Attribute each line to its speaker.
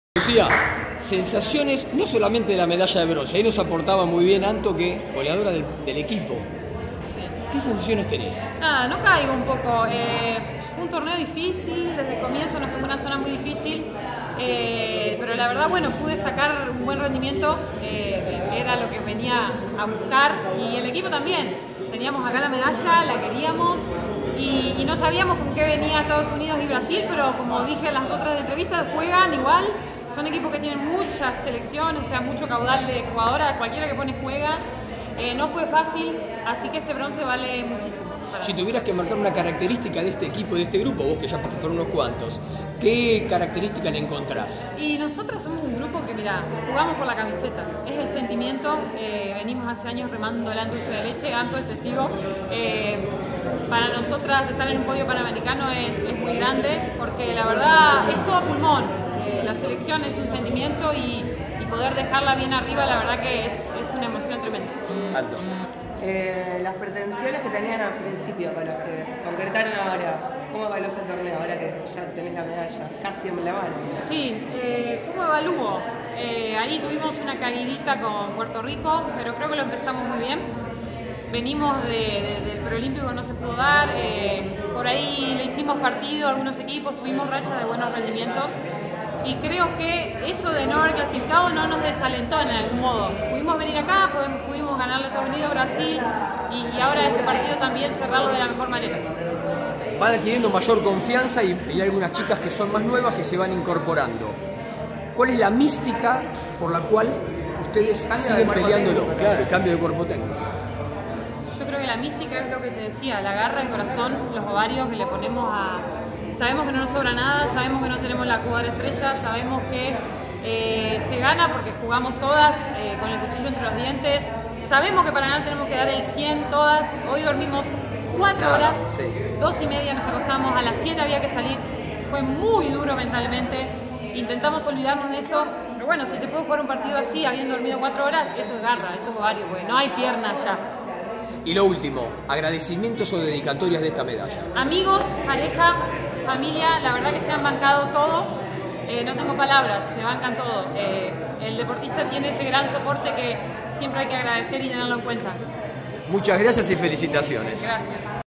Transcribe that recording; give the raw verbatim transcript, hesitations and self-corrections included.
Speaker 1: Lucía, sensaciones no solamente de la medalla de bronce, ahí nos aportaba muy bien Anto, que goleadora del, del equipo. ¿Qué sensaciones tenés?
Speaker 2: Nada, no caigo un poco. Eh, fue un torneo difícil, desde el comienzo nos tocó una zona muy difícil, eh, pero la verdad, bueno, pude sacar un buen rendimiento, eh, que era lo que venía a buscar, y el equipo también. Teníamos acá la medalla, la queríamos, y, y no sabíamos con qué venía Estados Unidos y Brasil, pero como dije en las otras entrevistas, juegan igual. Son equipos que tienen muchas selecciones, o sea, mucho caudal de jugadoras, cualquiera que pone juega. Eh, no fue fácil, así que este bronce vale muchísimo.
Speaker 1: Si tuvieras que marcar una característica de este equipo, de este grupo, vos que ya pasaste por unos cuantos, ¿qué característica le encontrás?
Speaker 2: Y nosotros somos un grupo que, mira, jugamos por la camiseta, es el sentimiento. Eh, venimos hace años remando el dulce de leche, Anto es testigo. Eh, para nosotras estar en un podio panamericano es, es muy grande, porque la verdad es todo pulmón. Eh, la selección es un sentimiento y, y poder dejarla bien arriba, la verdad que es, es una emoción tremenda.
Speaker 1: Anto.
Speaker 3: Eh, las pretensiones que tenían al principio con los que concretaron ahora, ¿cómo evaluás el torneo ahora que ya tenés la medalla casi en la mano?
Speaker 2: Sí, eh, ¿cómo evalúo? Eh, ahí tuvimos una caidita con Puerto Rico, pero creo que lo empezamos muy bien. Venimos de, de, del preolímpico, no se pudo dar, eh, por ahí le hicimos partido a algunos equipos, tuvimos rachas de buenos rendimientos. Y creo que eso de no haber clasificado no nos desalentó en algún modo. Pudimos venir acá, pudimos, pudimos ganarle a Estados Unidos, Brasil, y, y ahora este partido también cerrarlo de la mejor manera.
Speaker 1: Van adquiriendo mayor confianza y, y hay algunas chicas que son más nuevas y se van incorporando. ¿Cuál es la mística por la cual ustedes siguen peleándolo? Claro, el cambio de cuerpo técnico.
Speaker 2: Yo creo que la mística es lo que te decía, la garra, el corazón, los ovarios que le ponemos a... Sabemos que no nos sobra nada, sabemos que no tenemos la jugadora estrella, sabemos que eh, se gana porque jugamos todas eh, con el cuchillo entre los dientes. Sabemos que para ganar tenemos que dar el cien todas. Hoy dormimos cuatro horas,
Speaker 1: sí.
Speaker 2: dos y media nos acostamos, a las siete había que salir. Fue muy duro mentalmente. Intentamos olvidarnos de eso, pero bueno, si se puede jugar un partido así, habiendo dormido cuatro horas, eso es garra, eso es ovario, porque no hay piernas ya.
Speaker 1: Y lo último, agradecimientos o dedicatorias de esta medalla.
Speaker 2: Amigos, pareja, familia, la verdad que se han bancado todo. Eh, no tengo palabras, se bancan todo. Eh, el deportista tiene ese gran soporte que siempre hay que agradecer y tenerlo en cuenta.
Speaker 1: Muchas gracias y felicitaciones.
Speaker 2: Gracias.